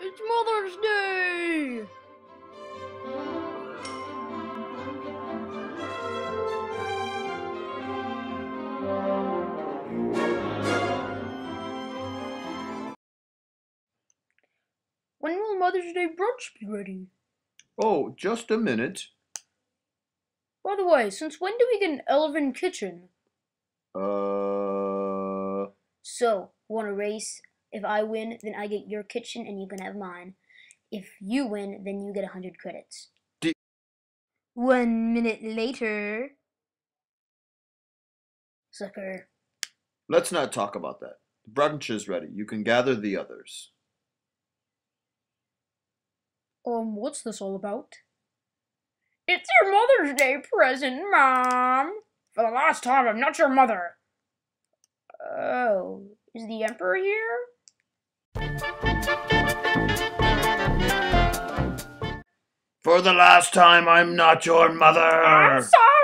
It's Mother's Day! When will Mother's Day brunch be ready? Oh, just a minute. By the way, since when do we get an Elven kitchen? Uh, So, want a race? If I win, then I get your kitchen and you can have mine. If you win, then you get 100 credits. D 1 minute later. Sucker. let's not talk about that. The brunch is ready. You can gather the others. What's this all about? It's your Mother's Day present, Mom! For the last time, I'm not your mother! Oh, is the Emperor here? For the last time, I'm not your mother. I'm sorry!